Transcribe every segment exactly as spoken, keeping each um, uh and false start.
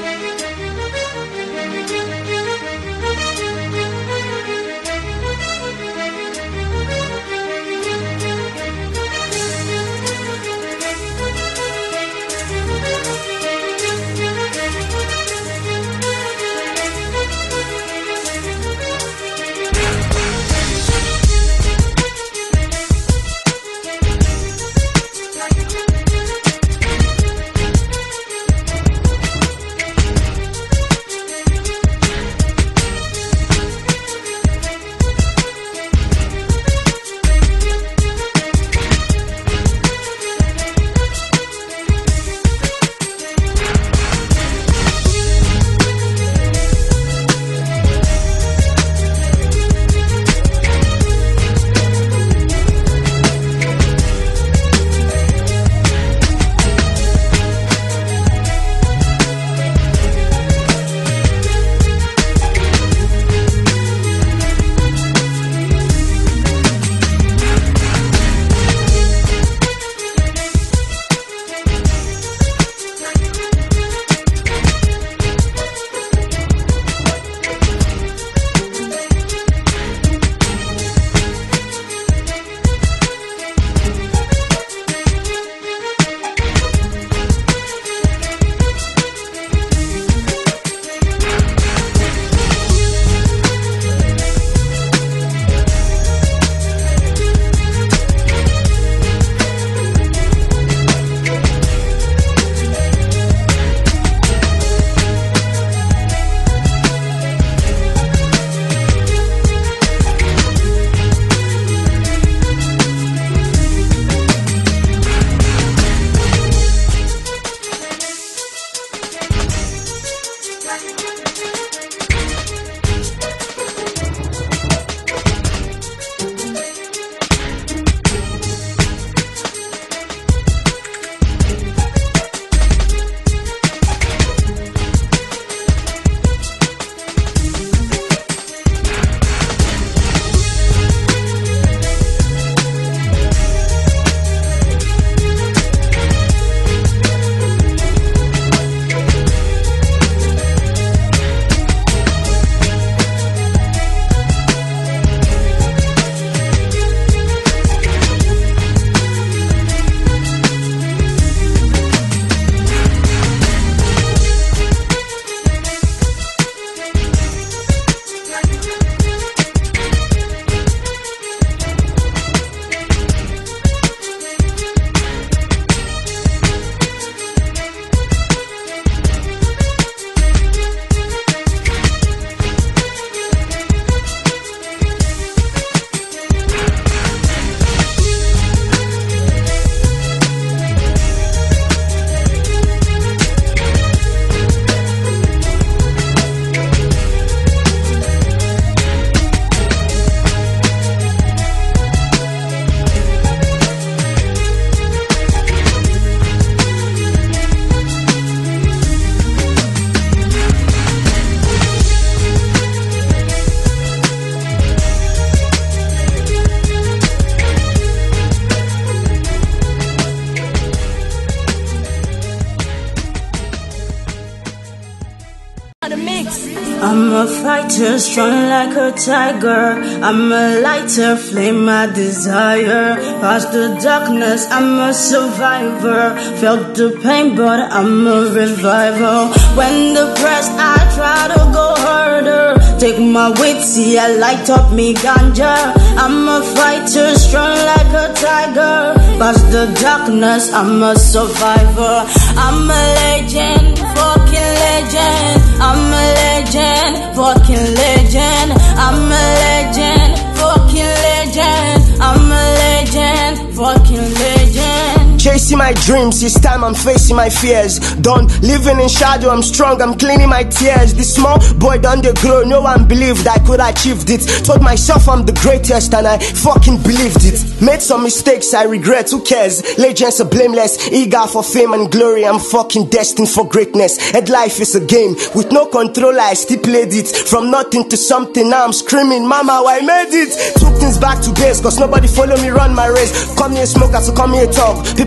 I'm a fighter, strong like a tiger. I'm a lighter, flame my desire. Past the darkness, I'm a survivor. Felt the pain, but I'm a revival. When depressed, I try to go harder. Take my weight, see I light up me ganja. I'm a fighter, strong like a tiger. Past the darkness, I'm a survivor. I'm a legend, fucking legend. I'm a legend, fucking legend. I'm a legend, fucking legend. I'm a legend, fucking legend. Chasing my dreams, it's time I'm facing my fears. Done living in shadow, I'm strong, I'm cleaning my tears. This small boy done the grow, no one believed I could achieve it. Told myself I'm the greatest and I fucking believed it. Made some mistakes, I regret, who cares? Legends are blameless, eager for fame and glory. I'm fucking destined for greatness. And life is a game, with no controller I still played it. From nothing to something, now I'm screaming, mama, I made it. Took things back to base, cause nobody follow me run my race. Come here smoke, so come here talk. People gon' draw like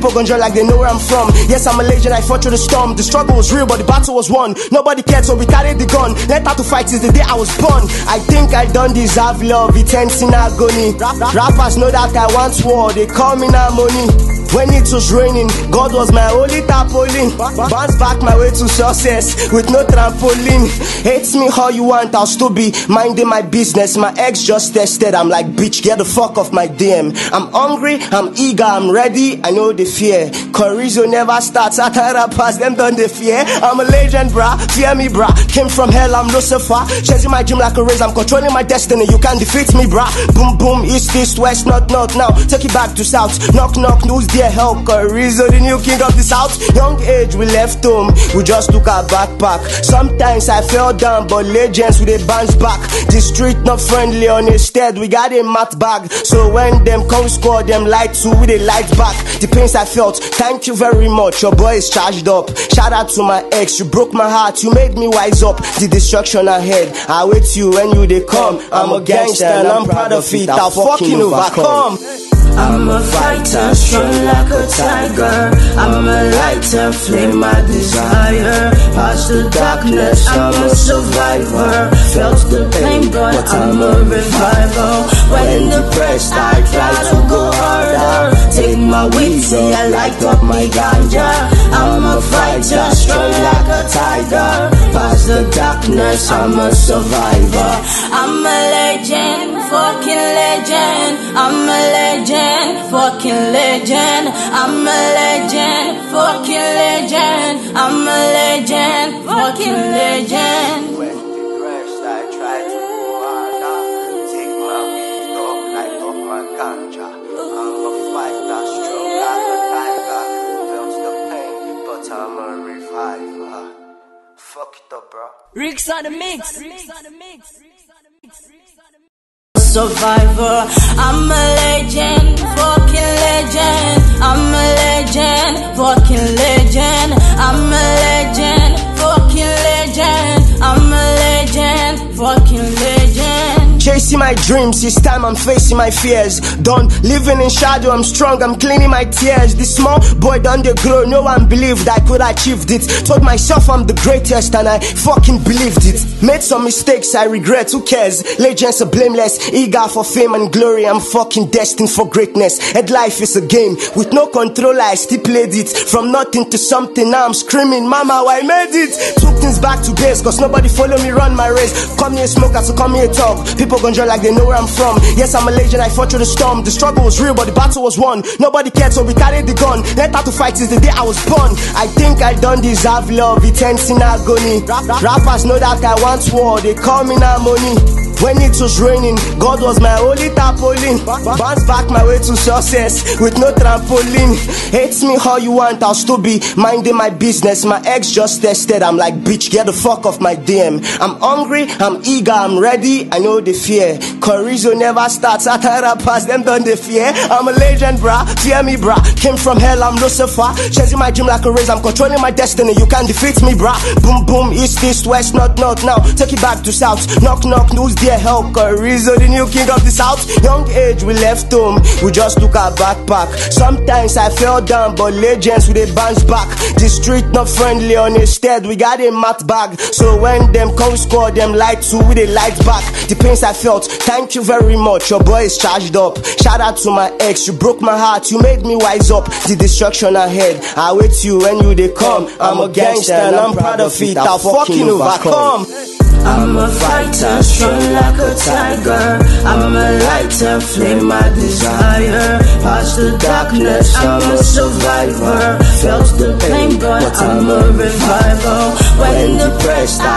like they know where I'm from. Yes, I'm a legend, I fought through the storm. The struggle was real, but the battle was won. Nobody cared, so we carried the gun. Learned how to fight since the day I was born. I think I don't deserve love, it ends in agony. Rappers know that I want war, they call me now money. When it was raining, God was my only tarpaulin. Bounce back my way to success with no trampoline. Hates me how you want, I'll still be minding my business. My ex just tested, I'm like, bitch, get the fuck off my D M. I'm hungry, I'm eager, I'm ready, I know the fear. Chorizo never starts, I can't rappers, them done the fear. I'm a legend, brah, fear me, brah. Came from hell, I'm Lucifer. Chasing my dream like a race, I'm controlling my destiny. You can't defeat me, brah. Boom, boom, east, east, west, north, north. Now, take it back to south. Knock, knock, who's there? Help, Chorizo, the new king of the south. Young age, we left home, we just took our backpack. Sometimes I fell down, but legends with a bounce back. The street not friendly, on instead we got a mat bag. So when them come score, them light to with a light back. The pains I felt, thank you very much, your boy is charged up. Shout out to my ex, you broke my heart, you made me wise up. The destruction ahead, I wait you when you they come. I'm a gangster and I'm proud of it, I'll fucking overcome. I'm a fighter, strong like a tiger. I'm a lighter, flame my desire. Past the darkness, I'm a survivor. Felt the pain, but I'm a revival. When depressed, I try to go harder. Take my whiskey, I light up my ganja. I'm a fighter, strong like a tiger. Past the darkness, I'm a survivor. I'm a legend, fucking legend. I'm a legend, fucking legend. I'm a legend, fucking legend. I'm a legend, fucking legend. When depressed, I try to go harder. Take my weed up, light up my ganja. I'm a fighter, strong like a tiger. Felt the pain, but I'm a reviver. Fuck it up, bro. Rick's on the mix. Rick's on the mix. Survivor, I'm a legend, fucking legend. I'm a legend, fucking legend. I'm a legend, fucking legend. I'm a legend, fucking legend. Chasing my dreams, it's time I'm facing my fears. Done living in shadow, I'm strong, I'm cleaning my tears. This small boy done the grow, no one believed I could achieve it. Told myself I'm the greatest and I fucking believed it. Made some mistakes, I regret, who cares? Legends are blameless, eager for fame and glory. I'm fucking destined for greatness. And life is a game, with no controller I still played it. From nothing to something, now I'm screaming, mama, I made it. Took things back to base, cause nobody follow me run my race. Come here smoke, so come here talk. People gon' like they know where I'm from. Yes, I'm a legend, I fought through the storm. The struggle was real, but the battle was won. Nobody cared, so we carried the gun. Learned how to fight since the day I was born. I think I don't deserve love, it ends in agony. Rappers know that I want war, they call me now money. When it was raining, God was my only tarpaulin. Bounce back my way to success with no trampoline. Hates me how you want, I'll still be minding my business. My ex just tested, I'm like, bitch, get the fuck off my D M. I'm hungry, I'm eager, I'm ready, I know the fear. Chorizo never starts, I can't rappers, them done the fear. I'm a legend, brah, fear me, brah. Came from hell, I'm Lucifer. Chasing my dream like a race, I'm controlling my destiny. You can't defeat me, brah. Boom, boom, east, east, west, north, north. Now, take it back to south. Knock, knock, who's there? Help, Chorizo, the new king of the south. Young age, we left home, we just took our backpack. Sometimes I fell down, but legends with a bounce back. The street not friendly, on instead we got a mat bag. So when them come score, them light to with a light back. The pains I felt, thank you very much, your boy is charged up. Shout out to my ex, you broke my heart, you made me wise up. The destruction ahead, I wait you when you they come. I'm a gangster and I'm proud of it, I'll fucking overcome. I'm a fighter, strong like a tiger. I'm a lighter, flame my desire. Past the darkness, I'm a survivor. Felt the pain, but I'm a revival. When depressed, I